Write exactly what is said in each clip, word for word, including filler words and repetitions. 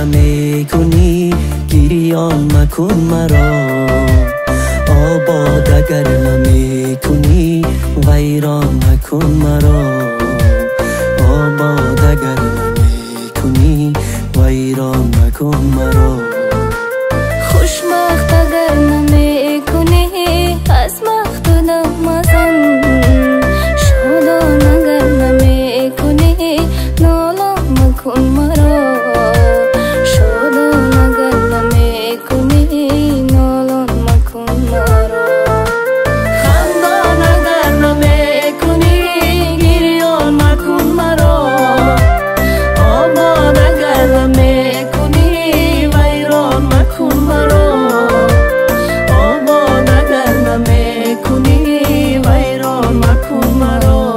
نمیکنی گریان مکن مرا آباد اگر نمیکنی ویران مکن مرا آباد اگر نمیکنی ویران مکن مرا خوشبخت اگر نمیکنی از مختونم مزن شادان اگر نمیکنی نالان مکن مرا شادان اگر نمیکنی نالان مکن مرا خندان اگر نمیکنی گریان مکن مرا آباد اگر نمیکنی ویران مکن مرا آباد اگر نمیکنی ویران مکن مرا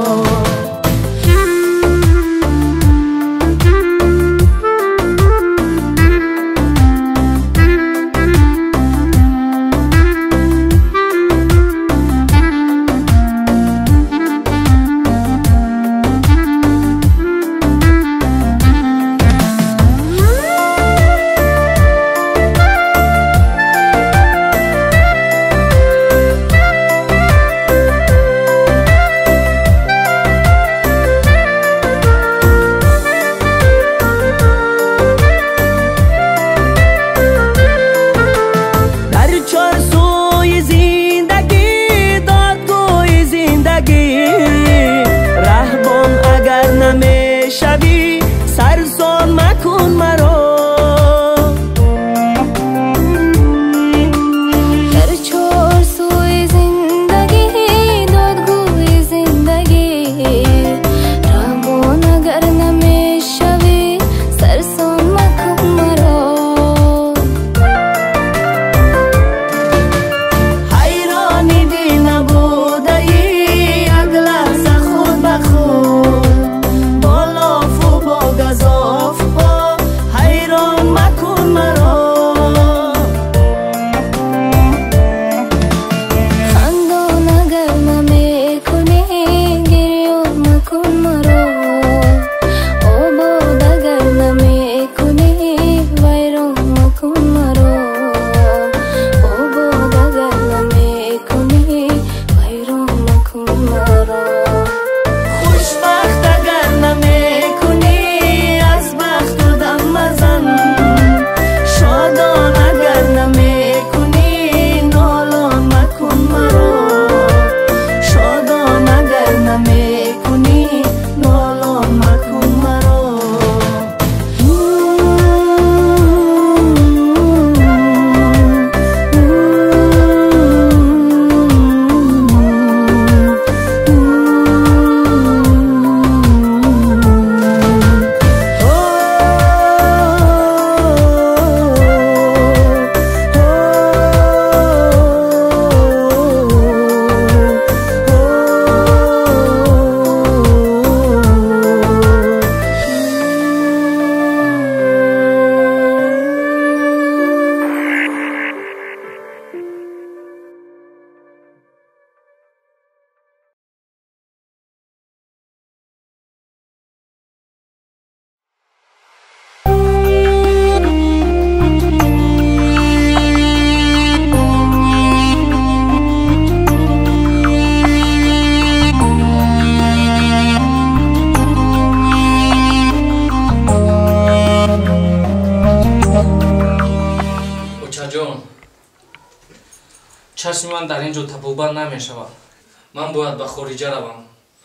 چشم من در اینجا تپوبند نمی شود. من باید به خارجه روم.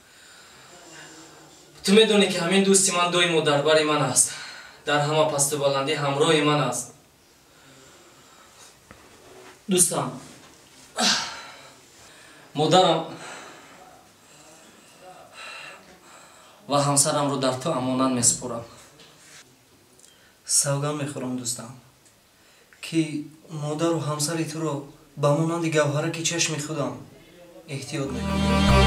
تو میدونی که همین دوستی من دوی در بر من است. در همه پست و بلندی همراه من است. دوستم، مادرم و همسرم رو در تو امانت میسپارم. سوگند میخورم دوستم که مادر و همسر تو رو با مانند گوهره که چشم خودم احتیاط میکنم.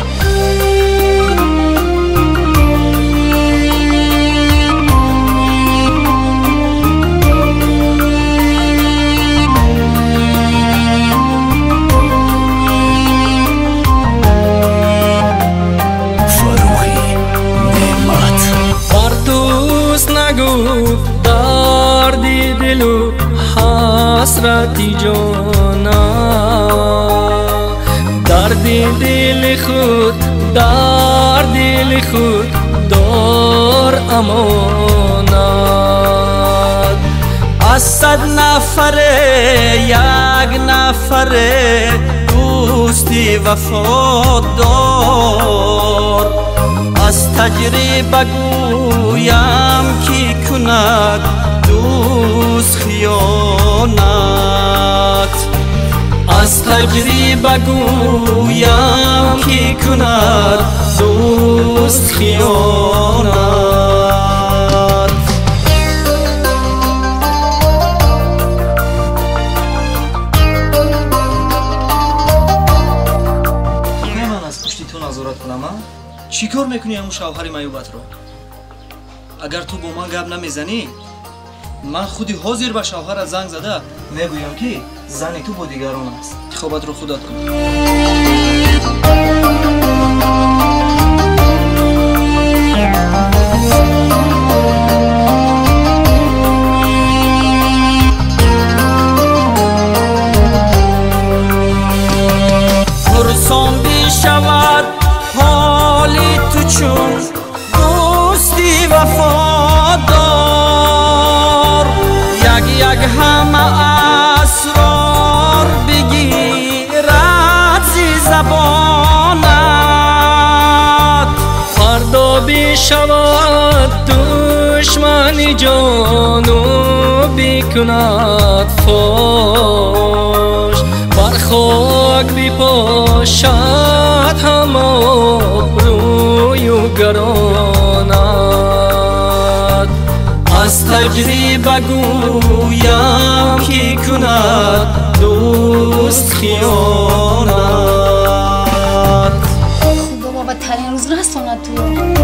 نگو دردی دل و حسرتی جانم درد دل خود در دل خود دار امانت از صد نفر یک نفر دوستی وفادار از تجربه گویم کی کند دوست خیانت از تجربه گویم کی کند دوست خیانت من از پشتی تو نظارت کنم ها؟ چی کار میکنی همون شوهر معیوبت رو؟ اگر تو با من گپ نمیزنی من خودی حاضر به شوهر زنگ زده میگویم که زن تو با دیگران است. انتخابات رو خودت کن. پرسان بشود حالی تو چون دوستی وفادار یک یک همه اسرار بگیرد زی زبانت فردا بشود دشمنی جانو بکند فاش بر خاک بپاشد همه روی و گرانت از تجربه گویم کی کند دوست خیانت خدا بابا ترین روز رساند تو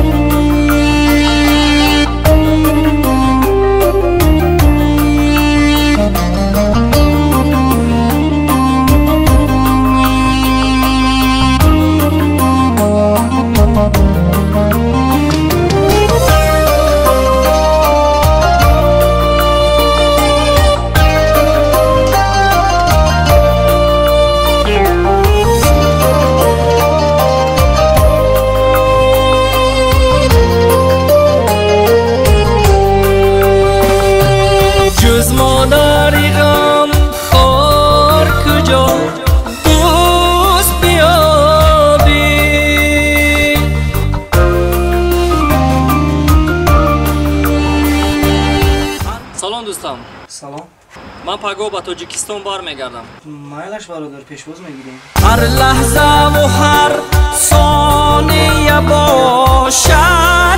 سلام. من پگاه به تاجیکستان برمیگردم. مایلش برادر پیشواز میگیریم. هر لحظه و هر ثانیه باشد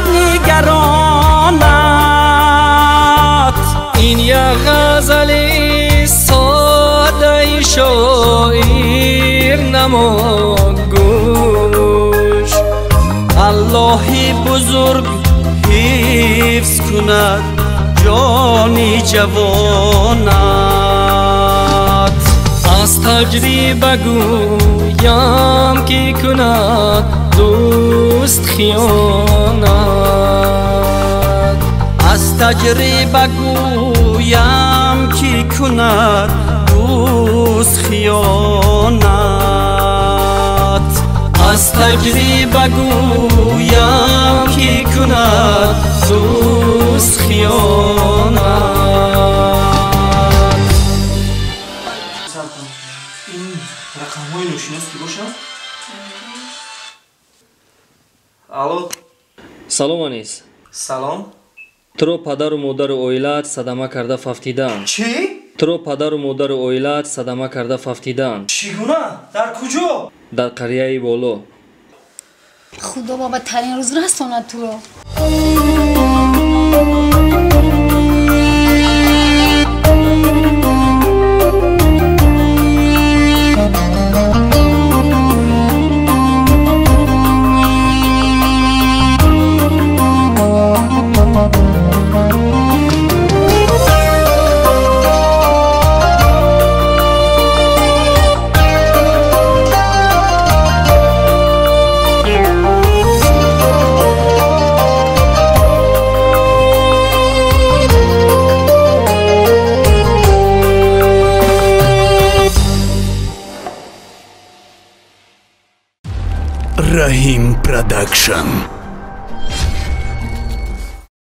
نگرانت این یک غزل ساده شاعر نما گوش الله بزرگ حفظ کند جانی جوانت از تجربه گویم کی کند دوست خیانت از تجربه گویم کی کند دوست خیانت از تجربه گویم کی کند دوست خیانت این رقم های نوشیناست که باشم؟ الو سلام انیس. سلام. تو رو پدر و مادر اویلت صدمه کرده ففتیدن. چی؟ تو رو پدر و مادر اویلت صدمه کرده ففتیدن. چگونه؟ در کجا؟ در قریه بالو. خدا بابا ترین روز رساند تو رو Rahim Production.